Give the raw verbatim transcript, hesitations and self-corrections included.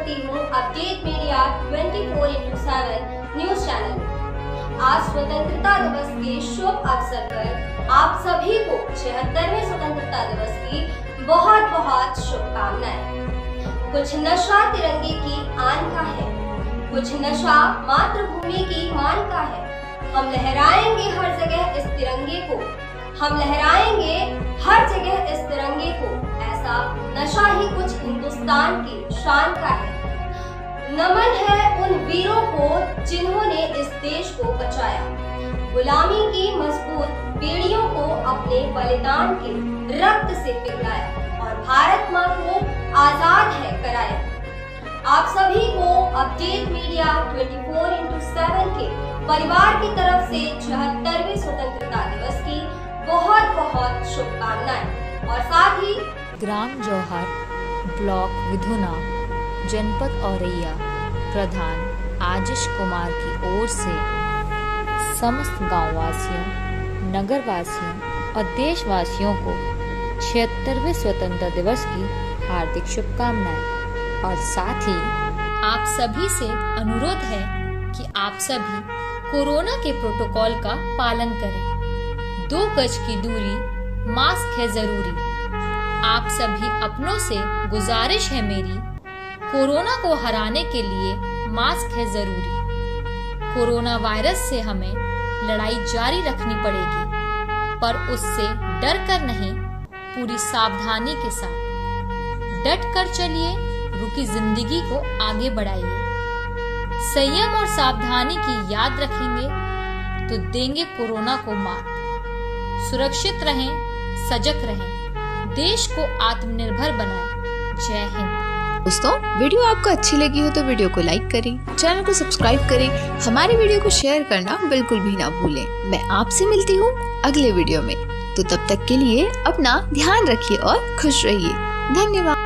मिलती हूँ Update Media चौबीस इंटू सात न्यूज चैनल में। आज स्वतंत्रता दिवस के शुभ अवसर पर आप सभी को छिहत्तरवें स्वतंत्रता दिवस की बहुत बहुत शुभकामनाएं। कुछ नशा तिरंगे की आन का है, कुछ नशा मातृभूमि की मान का है। हम लहराएंगे हर जगह इस तिरंगे को, हम लहराएंगे हर जगह इस तिरंगे को। ऐसा नशा ही कुछ हिंदुस्तान की शान का है। नमन है उन वीरों को जिन्होंने इस देश को बचाया, गुलामी की मजबूत बेड़ियों को अपने बलिदान के रक्त से पिघलाया और भारत मां को आजाद है कराया। आप सभी को अपडेट मीडिया चौबीस इंटू सात के परिवार की तरफ से छिहत्तरवें स्वतंत्रता दिवस की बहुत बहुत शुभकामनाएं और साथ ही ग्राम जौहर, ब्लॉक विधुना, जनपद औरैया प्रधान आजिश कुमार की ओर से समस्त गांववासियों, नगरवासियों और देशवासियों को छिहत्तरवें स्वतंत्रता दिवस की हार्दिक शुभकामनाएं। और साथ ही आप सभी से अनुरोध है कि आप सभी कोरोना के प्रोटोकॉल का पालन करें। दो गज की दूरी, मास्क है जरूरी। आप सभी अपनों से गुजारिश है मेरी, कोरोना को हराने के लिए मास्क है जरूरी। कोरोना वायरस से हमें लड़ाई जारी रखनी पड़ेगी, पर उससे डर कर नहीं, पूरी सावधानी के साथ डट कर चलिए, रुकी जिंदगी को आगे बढ़ाइए। संयम और सावधानी की याद रखेंगे तो देंगे कोरोना को मात। सुरक्षित रहें, सजग रहें, देश को आत्मनिर्भर बनाएं। जय हिंद। दोस्तों, वीडियो आपको अच्छी लगी हो तो वीडियो को लाइक करें, चैनल को सब्सक्राइब करें, हमारे वीडियो को शेयर करना बिल्कुल भी ना भूलें। मैं आपसे मिलती हूँ अगले वीडियो में, तो तब तक के लिए अपना ध्यान रखिए और खुश रहिए। धन्यवाद।